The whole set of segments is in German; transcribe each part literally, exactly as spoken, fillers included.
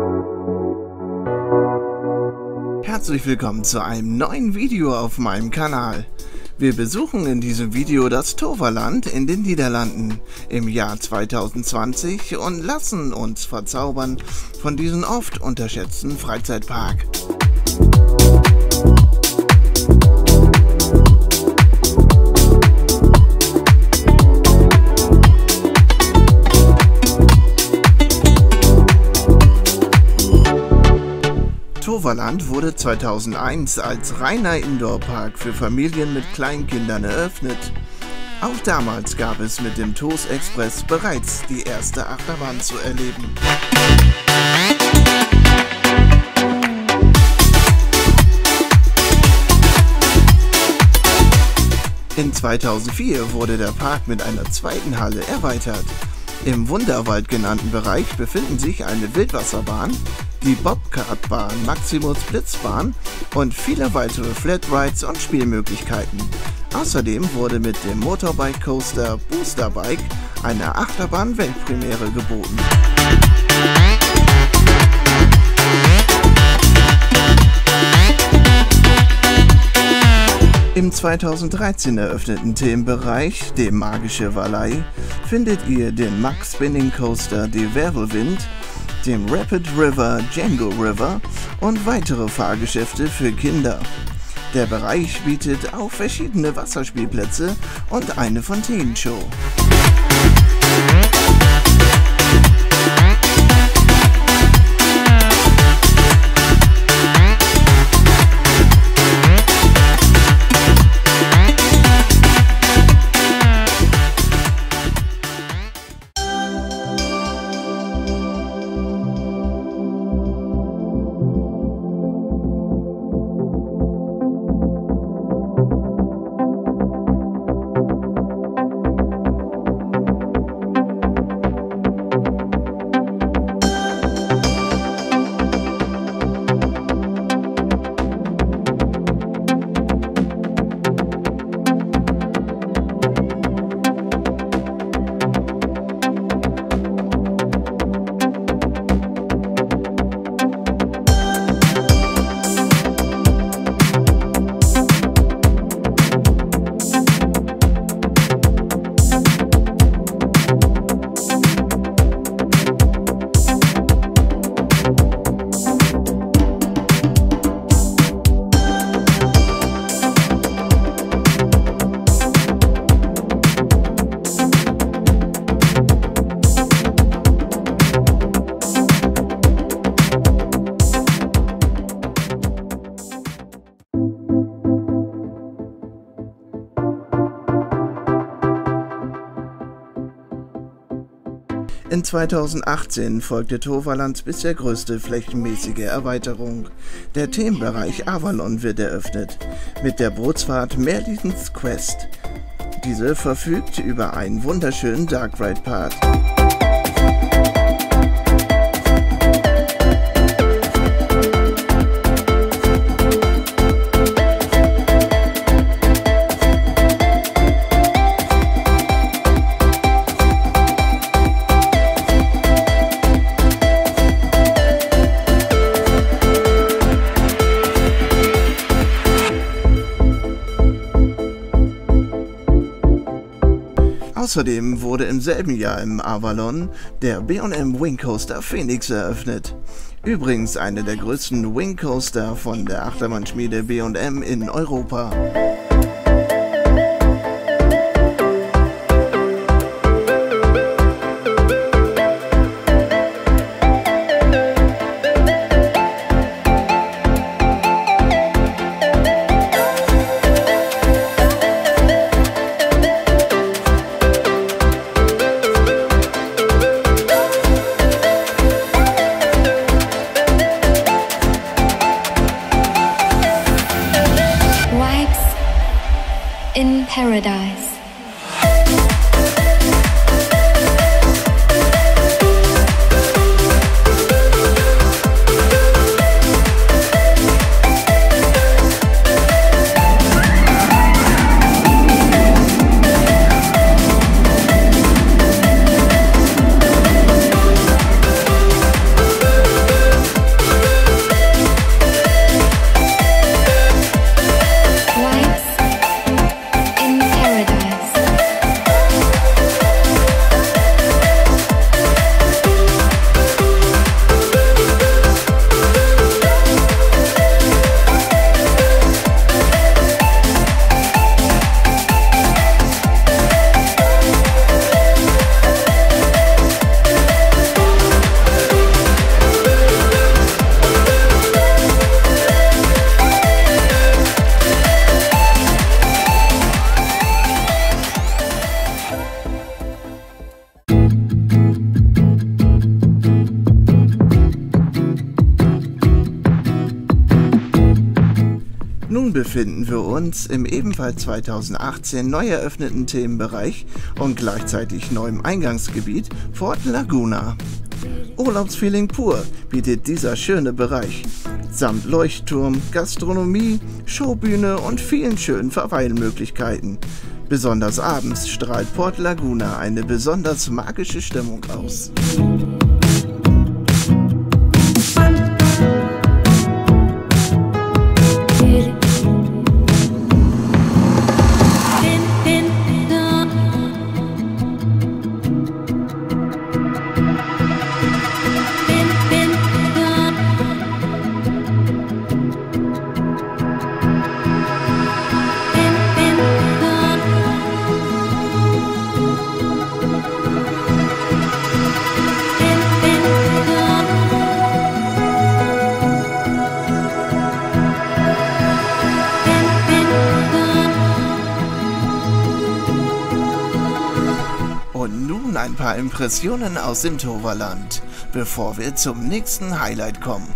Herzlich willkommen zu einem neuen Video auf meinem Kanal. Wir besuchen in diesem Video das Toverland in den Niederlanden im Jahr zweitausendzwanzig und lassen uns verzaubern von diesem oft unterschätzten Freizeitpark. Toverland wurde zweitausendeins als reiner Indoor-Park für Familien mit Kleinkindern eröffnet. Auch damals gab es mit dem Toos Express bereits die erste Achterbahn zu erleben. In zweitausendvier wurde der Park mit einer zweiten Halle erweitert. Im Wunderwald genannten Bereich befinden sich eine Wildwasserbahn, die Bobkartbahn Maximus Blitzbahn und viele weitere Flatrides und Spielmöglichkeiten. Außerdem wurde mit dem Motorbike Coaster Booster Bike eine Achterbahn-Weltpremiere geboten. Im zweitausenddreizehn eröffneten Themenbereich, dem Magische Valley, findet ihr den Max Spinning Coaster De Wervelwind, dem Rapid River Django River und weitere Fahrgeschäfte für Kinder. Der Bereich bietet auch verschiedene Wasserspielplätze und eine Fontänenshow. In zweitausendachtzehn folgte Toverlands bisher größte flächenmäßige Erweiterung. Der Themenbereich Avalon wird eröffnet, mit der Bootsfahrt Merlin's Quest. Diese verfügt über einen wunderschönen Dark Ride Part. Außerdem wurde im selben Jahr im Avalon der B und M Wing Coaster Phoenix eröffnet. Übrigens einer der größten Wing Coaster von der Achterbahnschmiede B und M in Europa. Wipes befinden wir uns im ebenfalls zweitausendachtzehn neu eröffneten Themenbereich und gleichzeitig neuem Eingangsgebiet Fort Laguna. Urlaubsfeeling pur bietet dieser schöne Bereich, samt Leuchtturm, Gastronomie, Showbühne und vielen schönen Verweilmöglichkeiten. Besonders abends strahlt Port Laguna eine besonders magische Stimmung aus. Und nun ein paar Impressionen aus dem Toverland, bevor wir zum nächsten Highlight kommen.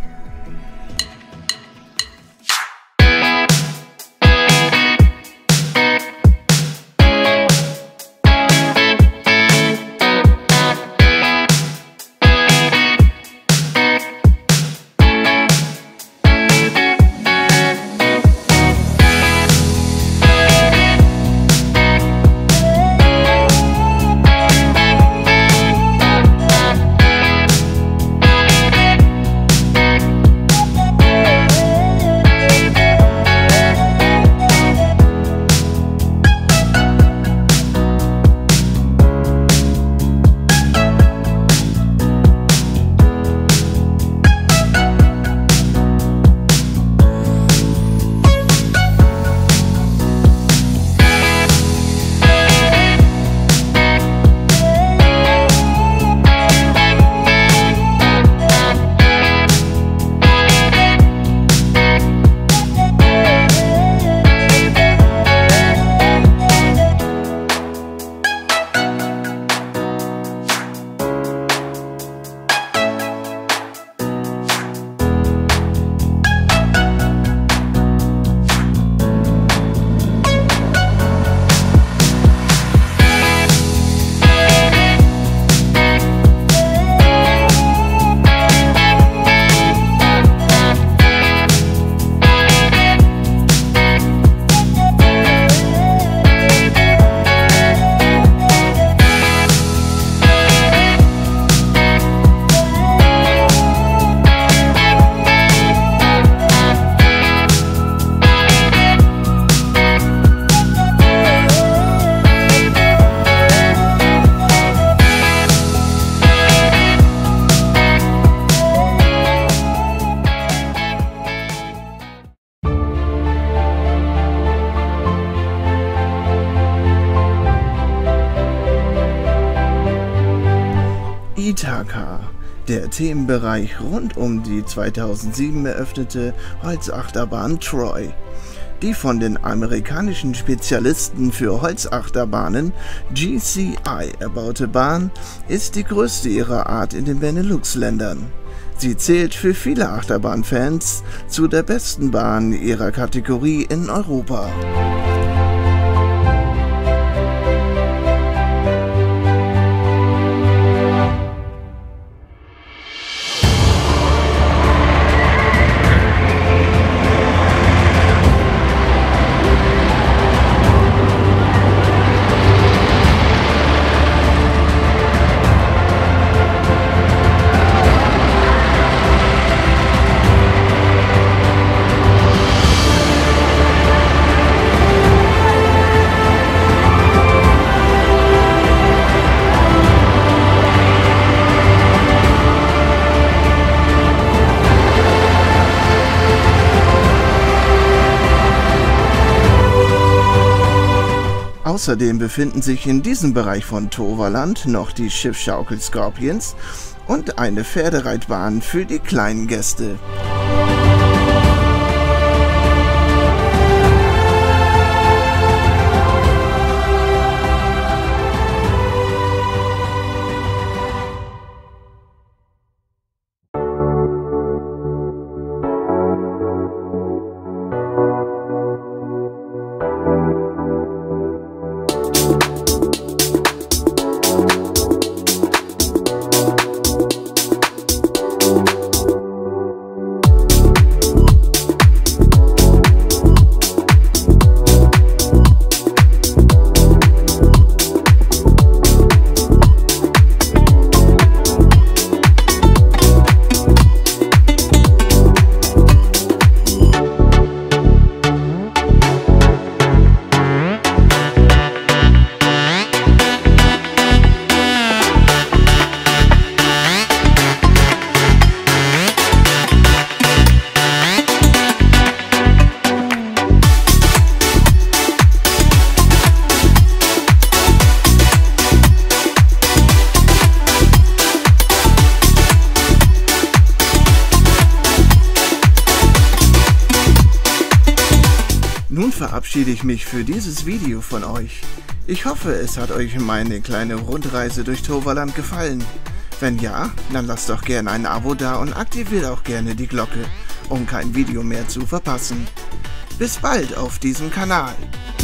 Ithaka, der Themenbereich rund um die zweitausendsieben eröffnete Holzachterbahn Troy. Die von den amerikanischen Spezialisten für Holzachterbahnen G C I erbaute Bahn ist die größte ihrer Art in den Benelux-Ländern. Sie zählt für viele Achterbahnfans zu der besten Bahn ihrer Kategorie in Europa. Außerdem befinden sich in diesem Bereich von Toverland noch die Schiffsschaukel Scorpions und eine Pferdereitbahn für die kleinen Gäste. verabschiede ich mich für dieses Video von euch. Ich hoffe, es hat euch meine kleine Rundreise durch Toverland gefallen. Wenn ja, dann lasst doch gerne ein Abo da und aktiviert auch gerne die Glocke, um kein Video mehr zu verpassen. Bis bald auf diesem Kanal.